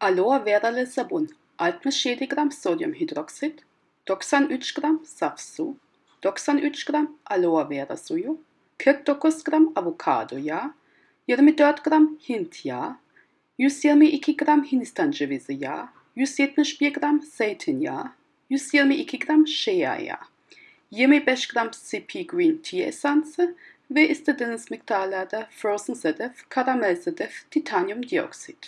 Aloe veralı sabun 67 gram sodyum hidroksit, 93 gram saf su, 93 gram aloe vera suyu, 49 gram avokado yağı, 24 gram Hint yağı, 122 gram Hindistan cevizi yağı, 171 gram zeytinyağı, 122 gram shea yağı, 25 gram CP Green Tea esansı ve istediğiniz miktarlarda frozen sedef, karamel sedef, titanyum dioksit.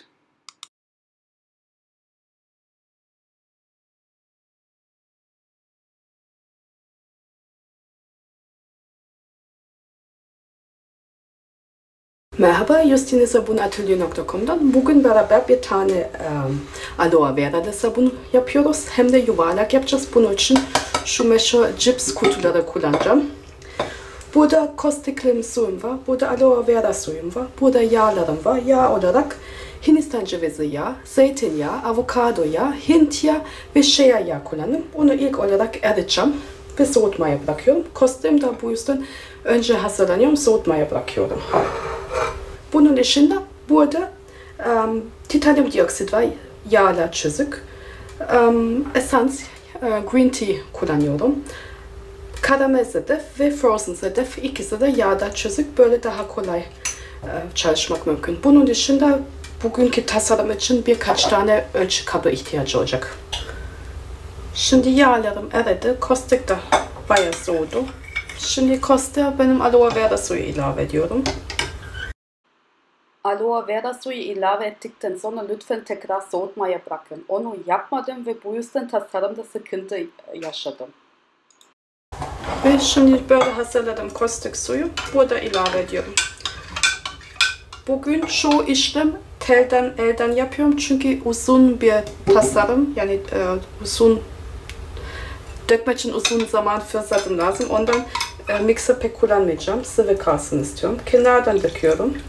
Merhaba, justinesabunatelier.com'dan. Bugün beraber bir tane aloe vera sabun yapıyoruz. Hem de yuvarlak yapacağız. Bunun için şu meşhur cips kutuları kullanacağım. Burada kostiklim suyum var. Burada aloe vera suyum var. Burada yağlarım var. Yağ olarak Hindistan cevizi yağı, zeytinyağı, avokado yağı, Hint yağı ve shea yağı kullandım. Onu ilk olarak eriteceğim ve soğutmaya bırakıyorum. Kostim da bu yüzden önce hazırlanıyorum, soğutmaya bırakıyorum. Bunun dışında burada titanyum dioksit var, yağla çözük. Esans green tea kullanıyorum. Karamel sedef ve frozen sedef, ikisi de yağda çözük. Böyle daha kolay çalışmak mümkün. Bunun dışında bugünkü tasarım için birkaç tane ölçü kabı ihtiyacı olacak. Şimdi yağlarım eridi. Kostik de bayağı soğudu. Şimdi kostiğe benim aloe vera suyu ilave ediyorum. Aloe vera suyu ilave ettikten sonra lütfen tekrar soğutmaya bırakın. Onu yapmadım ve bu yüzden tasarımda sıkıntı yaşadım. Ve şimdi böyle hazırladım kostik suyu. Burada ilave ediyorum. Bugün şu işlem elden yapıyorum çünkü uzun bir tasarım, yani uzun dökmek için uzun zaman fırsatım lazım. Ondan mikser pek kullanmayacağım. Sıvı kalsın istiyorum. Kenardan döküyorum.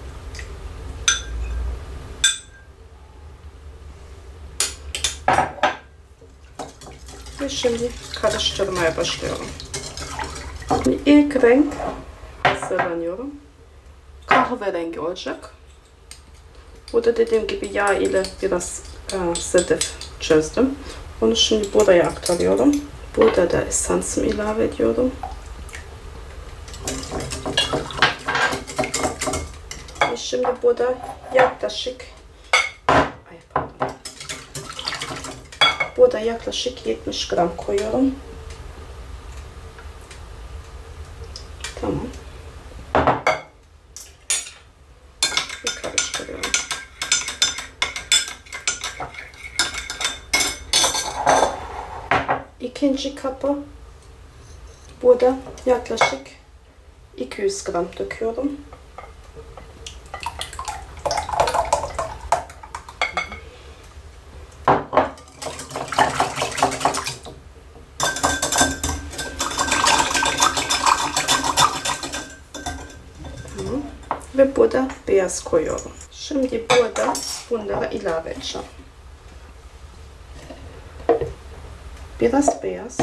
Ve şimdi karıştırmaya başlıyorum. İlk renk hazırlanıyorum. Kahverengi olacak. Burada dediğim gibi yağ ile biraz sedef çözdüm. Onu şimdi buraya aktarıyorum. Burada da esansımı ilave ediyorum. Ve şimdi burada yaklaşık 70 gram koyuyorum. Tamam. Bir karıştırıyorum. İkinci kaba burada yaklaşık 200 gram döküyorum. Ve burada beyaz koyuyorum. Şimdi burada bunları ilave edeceğim. Biraz beyaz.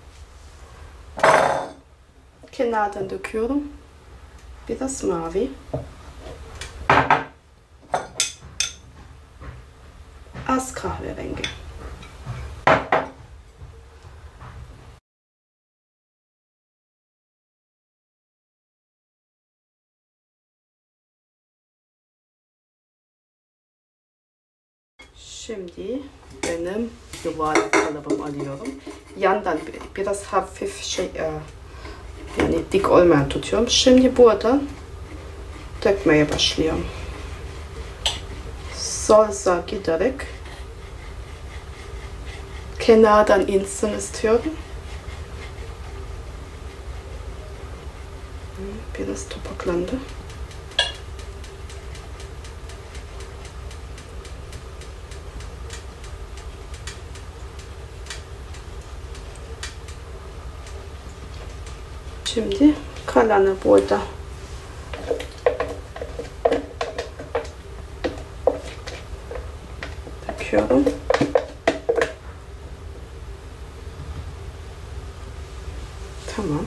Kenardan döküyorum. Biraz mavi. Az kahverengi. Şimdi benim yuvarlak kalıbımı alıyorum. Yandan biraz hafif yani dik olmayan tutuyorum. Şimdi buradan dökmeye başlıyorum. Solsa giderek kenardan insin istiyorum. Biraz topaklandı. Şimdi kalanı burada döküyorum. Tamam.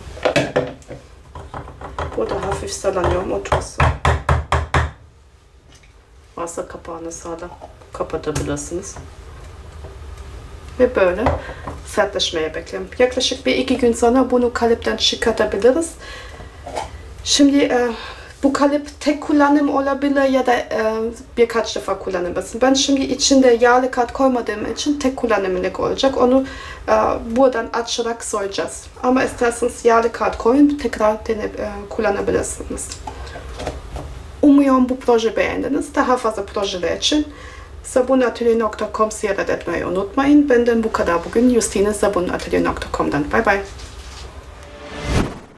Burada hafif sallanıyorum, otursun. Varsa kapağını sağlam kapatabilirsiniz. Ve böyle sertleşmeye bekleyin. Yaklaşık bir 2 gün sonra bunu kalıptan çıkartabiliriz. Şimdi bu kalıp tek kullanım olabilir ya da birkaç defa kullanabilirsin. Ben şimdi içinde yağlı kağıt koymadığım için tek kullanımlık olacak. Onu buradan açarak soyacağız. Ama isterseniz yağlı kağıt koyun, tekrar deneyip kullanabilirsiniz. Umuyorum bu proje beğendiniz. Daha fazla projeler için sabunatölye.com ziyaret etmeyi unutmayın. Benden bu kadar bugün. Justine sabunatölye.com'dan. Bye bye.